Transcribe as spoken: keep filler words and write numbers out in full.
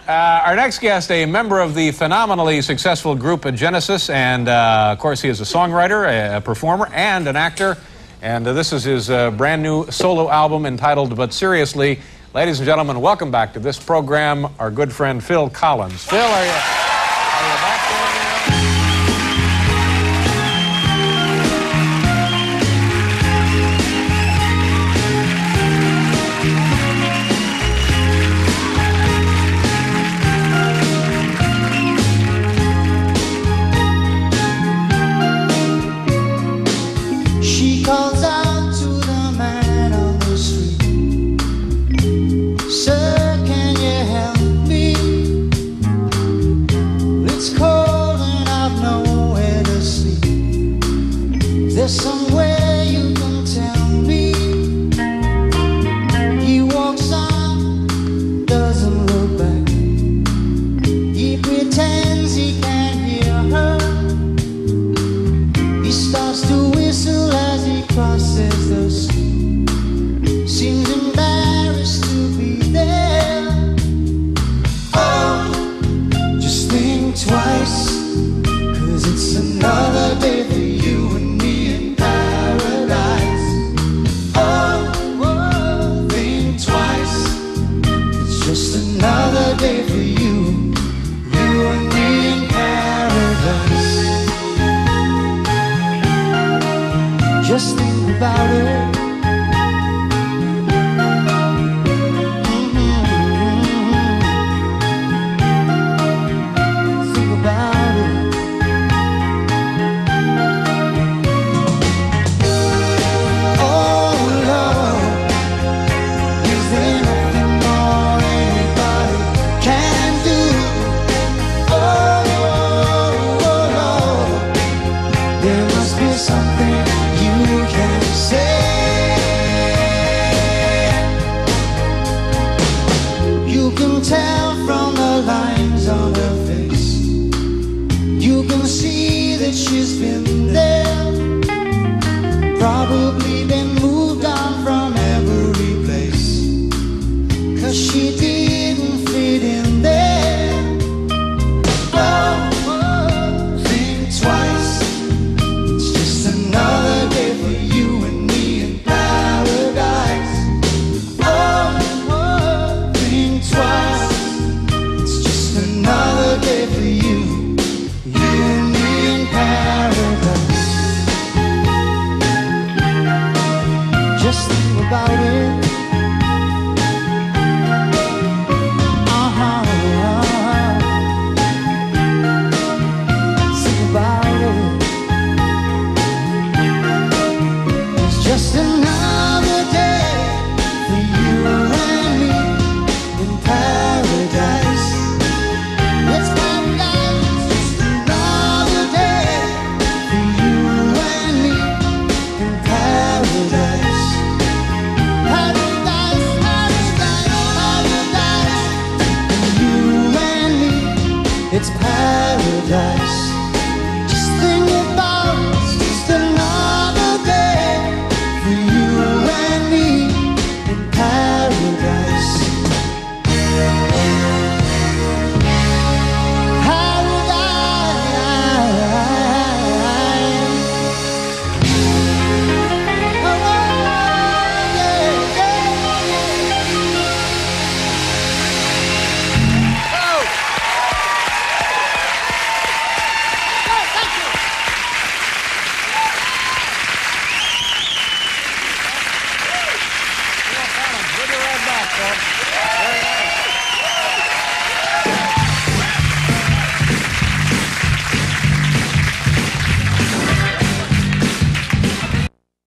Uh, our next guest, a member of the phenomenally successful group Genesis, and uh, of course he is a songwriter, a, a performer, and an actor. And uh, this is his uh, brand new solo album entitled But Seriously. Ladies and gentlemen, welcome back to this program, our good friend Phil Collins. Phil, are you, are you back there? She calls out to the man on the street, "Sir, can you help me? It's cold and I've nowhere to sleep. There's somewhere you can tell me." He walks on, doesn't look back. He pretends he can't hear her. He starts to whistle as he crosses the street. Seems embarrassed to be there. Oh, just think twice, 'cause it's another day for you and me in paradise. Oh, oh, think twice, it's just another day for you, you and me in paradise. Just think about it. Mm-hmm. Think about it. Oh Lord, is there nothing more anybody can do? Oh, oh, oh Lord, there must be something you can say. You can tell from the lines on her face. You can see that she's been there, probably been moved on from every place, 'cause she didn't fit in there. Oh, oh, think twice, it's just another day for you and me in paradise. Oh, oh, think twice, it's just another day for you, you and me in paradise. Just think about it. Uh-huh. Think about it. It's just another day for you and me in paradise. It's paradise. It's just another day for you and me in paradise. Paradise, paradise, paradise. For you and me, it's paradise.